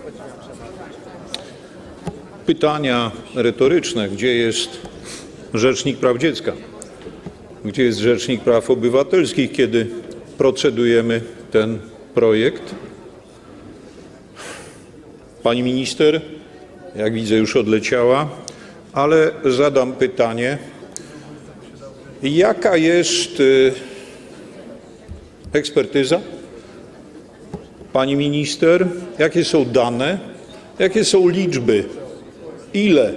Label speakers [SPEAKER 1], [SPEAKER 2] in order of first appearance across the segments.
[SPEAKER 1] Pytania retoryczne. Gdzie jest Rzecznik Praw Dziecka? Gdzie jest Rzecznik Praw Obywatelskich, kiedy procedujemy ten projekt? Pani minister, jak widzę, już odleciała, ale zadam pytanie. Jaka jest ekspertyza? Pani minister, jakie są dane? Jakie są liczby? Ile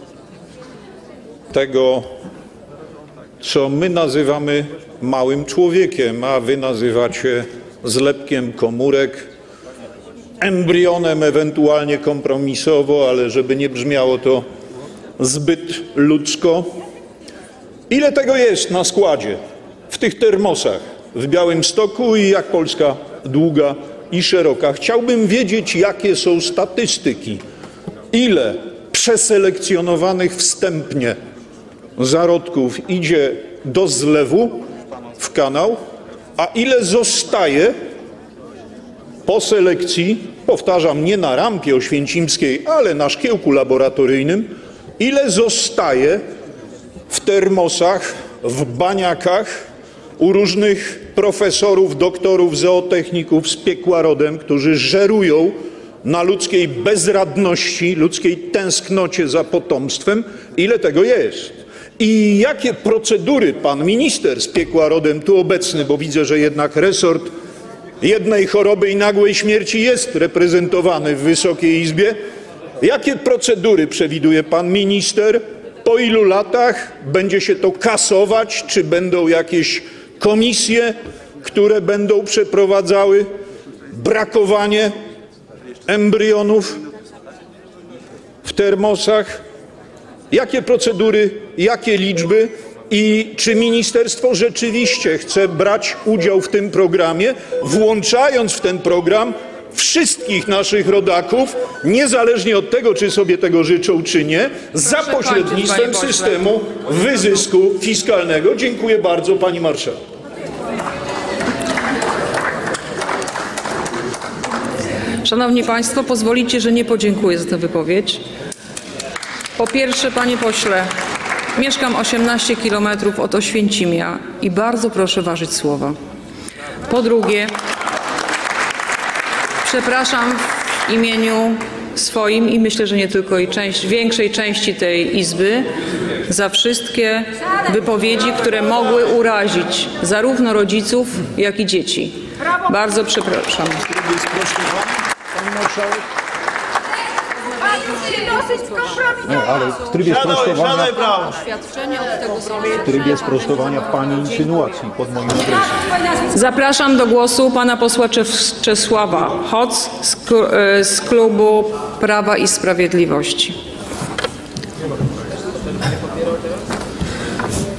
[SPEAKER 1] tego, co my nazywamy małym człowiekiem, a wy nazywacie zlepkiem komórek, embrionem ewentualnie kompromisowo, ale żeby nie brzmiało to zbyt ludzko. Ile tego jest na składzie, w tych termosach w Białymstoku i jak Polska długa i szeroka? Chciałbym wiedzieć, jakie są statystyki. Ile przeselekcjonowanych wstępnie zarodków idzie do zlewu w kanał, a ile zostaje po selekcji, powtarzam, nie na rampie oświęcimskiej, ale na szkiełku laboratoryjnym, ile zostaje w termosach, w baniakach u różnych profesorów, doktorów, zootechników z piekła rodem, którzy żerują na ludzkiej bezradności, ludzkiej tęsknocie za potomstwem, ile tego jest. I jakie procedury pan minister z piekła rodem tu obecny, bo widzę, że jednak resort jednej choroby i nagłej śmierci jest reprezentowany w Wysokiej Izbie, jakie procedury przewiduje pan minister? Po ilu latach będzie się to kasować? Czy będą jakieś komisje, które będą przeprowadzały brakowanie embrionów w termosach? Jakie procedury, jakie liczby i czy ministerstwo rzeczywiście chce brać udział w tym programie, włączając w ten program wszystkich naszych rodaków, niezależnie od tego, czy sobie tego życzą, czy nie, za pośrednictwem systemu wyzysku fiskalnego? Dziękuję bardzo, pani marszałek.
[SPEAKER 2] Szanowni Państwo, pozwolicie, że nie podziękuję za tę wypowiedź. Po pierwsze, panie pośle, mieszkam 18 kilometrów od Oświęcimia i bardzo proszę ważyć słowa. Po drugie, przepraszam w imieniu swoim i myślę, że nie tylko, i większej części tej Izby za wszystkie wypowiedzi, które mogły urazić zarówno rodziców, jak i dzieci. Bardzo przepraszam.
[SPEAKER 1] Pani marszałek.
[SPEAKER 3] Nie, ale w trybie sprostowania, w trybie sprostowania pani insynuacji pod moim adresem.
[SPEAKER 2] Zapraszam do głosu pana posła Czesława Hoc z klubu Prawa i Sprawiedliwości.